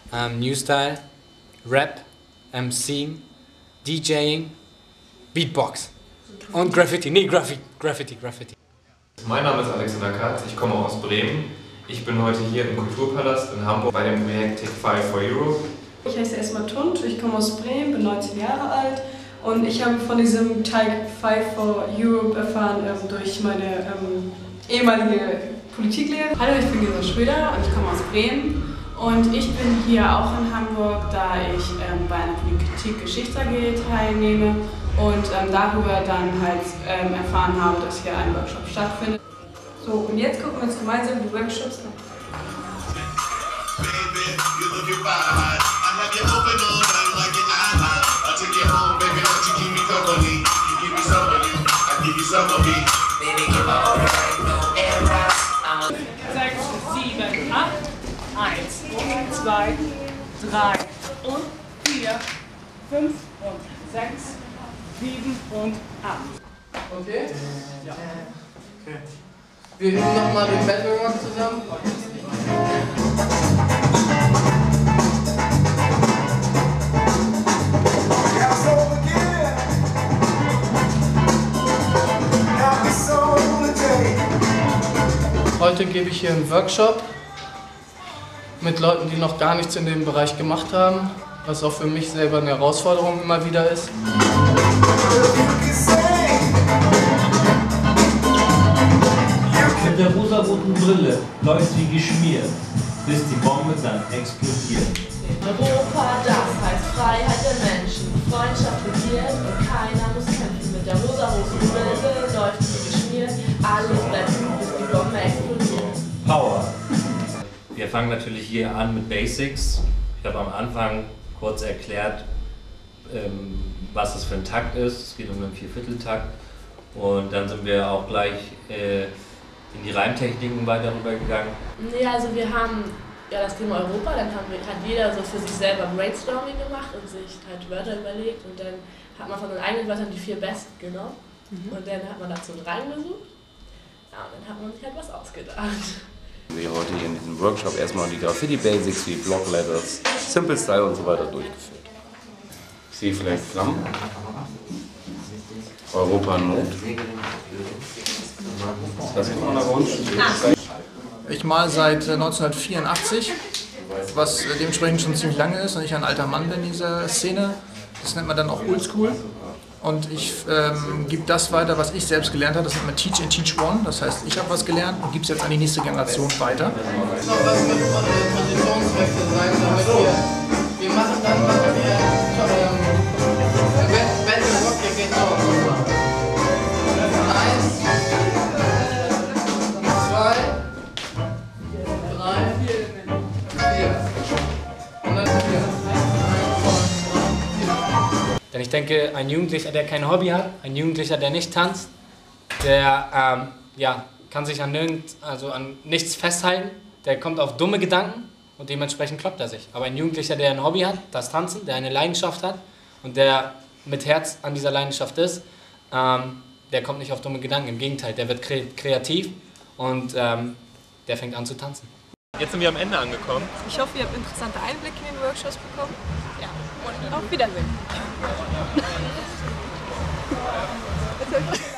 New Style, Rap, MCing, DJing, Beatbox und Graffiti. Nee, Graffiti. Mein Name ist Alexander Katz, ich komme aus Bremen. Ich bin heute hier im Kulturpalast in Hamburg bei dem Projekt Take 5 for Europe. Ich heiße Esma Tunt, ich komme aus Bremen, bin 19 Jahre alt und ich habe von diesem Take 5 for Europe erfahren durch meine ehemalige Politiklehrerin. Hallo, ich bin Gesa Schröder und ich komme aus Bremen und ich bin hier auch in Hamburg, da ich bei einer Politik-Geschichts AG teilnehme und darüber dann halt erfahren habe, dass hier ein Workshop stattfindet. So, und jetzt gucken wir uns gemeinsam die Workshops an. Sechs, 7, 8, 1, 2, 3 und 4, 5 und 6, 7 und 8. Okay? Ja. Okay. Wir üben nochmal den Battle Rock zusammen. Heute gebe ich hier einen Workshop mit Leuten, die noch gar nichts in dem Bereich gemacht haben, was auch für mich selber eine Herausforderung immer wieder ist. Mit der rosaroten Brille läuft sie geschmiert, bis die Bombe dann explodiert. Europa, das heißt Freiheit der Menschen, Freundschaft regiert und keiner muss kämpfen. Mit der rosaroten Brille läuft sie geschmiert, alles bleibt gut, bis die Bombe explodiert. Power. Wir fangen natürlich hier an mit Basics. Ich habe am Anfang kurz erklärt, was es für ein Takt ist. Es geht um einen Viervierteltakt. Und dann sind wir auch gleich in die Reimtechniken weiter rübergegangen. Nee, also wir haben ja das Thema Europa, dann hat jeder so für sich selber Brainstorming gemacht und sich halt Wörter überlegt und dann hat man von den eigenen Wörtern die 4 besten genommen und dann hat man dazu einen Reim gesucht. Ja, und dann hat man sich halt was ausgedacht. Wir heute hier in diesem Workshop erstmal die Graffiti-Basics wie Block Letters, Simple Style und so weiter durchgeführt. Ich sehe vielleicht Flammen. Europa in Not. Das ist ein Wunsch. Ich male seit 1984, was dementsprechend schon ziemlich lange ist und ich ein alter Mann bin in dieser Szene. Das nennt man dann auch Oldschool. Und ich gebe das weiter, was ich selbst gelernt habe. Das nennt man Teach and Teach One. Das heißt, ich habe was gelernt und gebe es jetzt an die nächste Generation weiter. Noch was mit Positionswechsel sein, damit wir machen dann, Battle Rock, ihr geht auch. 1, 2, 3, 4. Und dann 4. Denn ich denke, ein Jugendlicher, der kein Hobby hat, ein Jugendlicher, der nicht tanzt, der kann sich an nichts festhalten, der kommt auf dumme Gedanken und dementsprechend kloppt er sich. Aber ein Jugendlicher, der ein Hobby hat, das Tanzen, der eine Leidenschaft hat und der mit Herz an dieser Leidenschaft ist, der kommt nicht auf dumme Gedanken. Im Gegenteil, der wird kreativ und der fängt an zu tanzen. Jetzt sind wir am Ende angekommen. Ich hoffe, ihr habt interessante Einblicke in den Workshops bekommen. Ja. Und auf Wiedersehen.